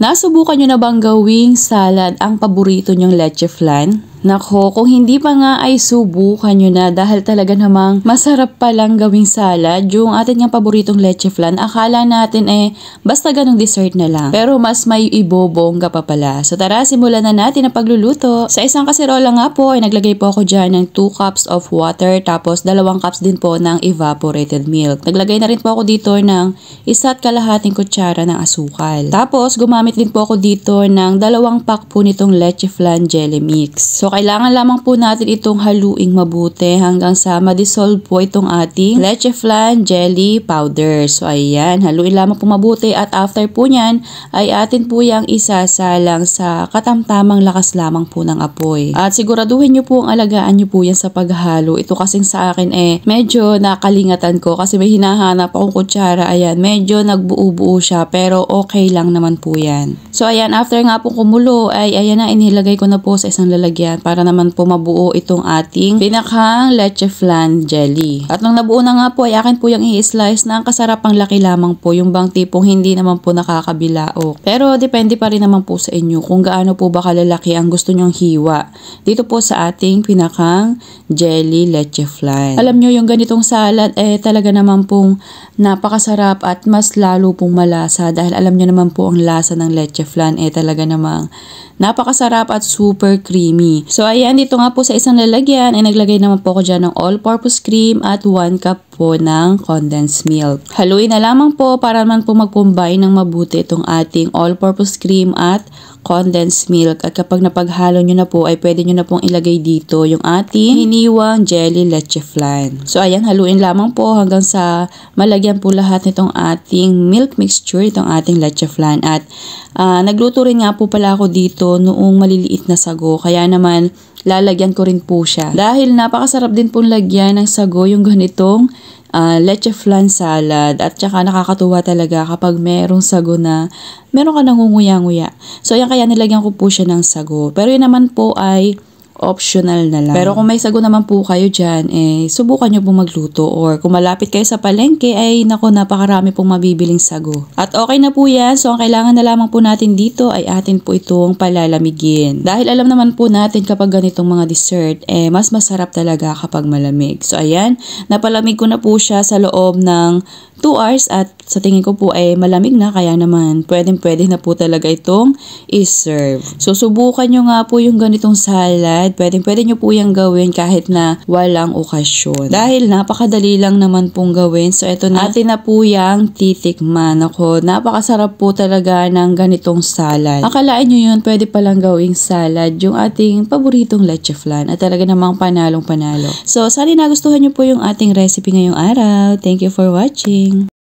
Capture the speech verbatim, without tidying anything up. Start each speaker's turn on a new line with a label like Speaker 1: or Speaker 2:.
Speaker 1: Nasubukan nyo na bang gawing salad ang paborito nyong leche flan? Nako, kung hindi pa nga ay subukan nyo na dahil talaga namang masarap palang gawing salad yung ating nga paboritong leche flan. Akala natin eh basta ganong dessert na lang. Pero mas may ibobongga pa pala. So tara, simulan na natin ang pagluluto. Sa isang kaserola nga po ay naglagay po ako dyan ng two cups of water tapos dalawang cups din po ng evaporated milk. Naglagay na rin po ako dito ng isa't kalahating kutsara ng asukal. Tapos gumamit din po ako dito ng dalawang pack po nitong leche flan jelly mix. So kailangan lamang po natin itong haluing mabuti hanggang sa ma-dissolve po itong ating leche flan jelly powder. So ayan, haluin lamang po mabuti at after po nyan ay atin po yung isasalang sa katamtamang lakas lamang po ng apoy. At siguraduhin nyo po ang alagaan nyo po yan sa paghalo. Ito kasing sa akin eh medyo nakalingatan ko kasi may hinahanap akong kutsara. Ayan, medyo nagbuo-buo siya pero okay lang naman po yan. So ayan, after nga po kumulo ay ayan na, inilagay ko na po sa isang lalagyan para naman po mabuo itong ating pinakang leche flan jelly. At nung nabuo na nga po ay akin po yung i-slice na ang kasarapang laki lamang po, yung bang tipong hindi naman po nakakabilaok. Pero depende pa rin naman po sa inyo kung gaano po ba kalalaki ang gusto nyong hiwa dito po sa ating pinakang jelly leche flan. Alam nyo yung ganitong salad eh talaga naman pong napakasarap at mas lalo pong malasa dahil alam nyo naman po ang lasa ng leche flan eh talaga namang napakasarap at super creamy. So ayan, dito nga po sa isang lalagyan ay naglagay naman po ako dyan ng all-purpose cream at one cup po ng condensed milk. Haluin na lamang po para naman po mag-combine ng mabuti itong ating all-purpose cream at condensed milk. At kapag napaghalo nyo na po ay pwede nyo na pong ilagay dito yung ating hiniwang jelly leche flan. So ayan, haluin lamang po hanggang sa malagyan po lahat nitong ating milk mixture, itong ating leche flan. At uh, nagluto rin nga po pala ako dito noong maliliit na sago. Kaya naman lalagyan ko rin po siya. Dahil napakasarap din pong lagyan ng sago yung ganitong uh, leche flan salad. At saka nakakatuwa talaga kapag merong sago na meron ka nangunguya-nguya. So yan, kaya nilagyan ko po siya ng sago. Pero yun naman po ay optional na lang. Pero kung may sago naman po kayo dyan, eh, subukan nyo pong magluto. Or kung malapit kayo sa palengke, ay naku, napakarami pong mabibiling sago. At okay na po yan. So, ang kailangan na lamang po natin dito ay atin po itong palalamigin. Dahil alam naman po natin kapag ganitong mga dessert, eh, mas masarap talaga kapag malamig. So, ayan, napalamig ko na po siya sa loob ng two hours at sa tingin ko po ay malamig na, kaya naman pwedeng pwede na po talaga itong i-serve. So, subukan nyo nga po yung ganitong salad. Pwedeng pwede nyo po yung gawin kahit na walang okasyon. Dahil napakadali lang naman pong gawin. So, ito na, atin na po yung titikman. Ako, napakasarap po talaga ng ganitong salad. Akalain nyo yun, pwede palang gawing salad yung ating paboritong leche flan. At talaga namang panalong panalo. So, sana nagustuhan nyo po yung ating recipe ngayong araw. Thank you for watching.